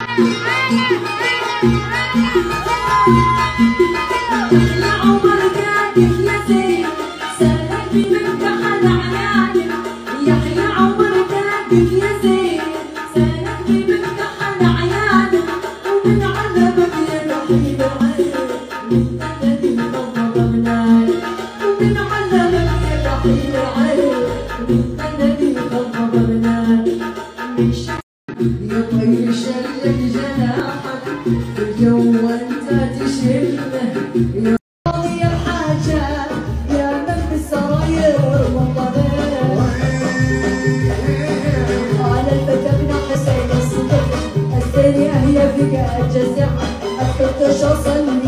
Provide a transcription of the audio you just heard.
يا عمر كاتب يا زين سالك بمفتاح العنان يحيى عمر كاتب يا زين سالك بمفتاح العيان ومن علمك يا رحيم العين من الذي ضرب منان ومن علمك يا رحيم العين من الذي ضرب منان يا طير شلك جناحك في الجو وانت تشمه يا قاضي الحاجة يا من بالسراير والضرير على الفتى ابن حسين الصدق الثانية هي فيك الجزع الفتى شخصا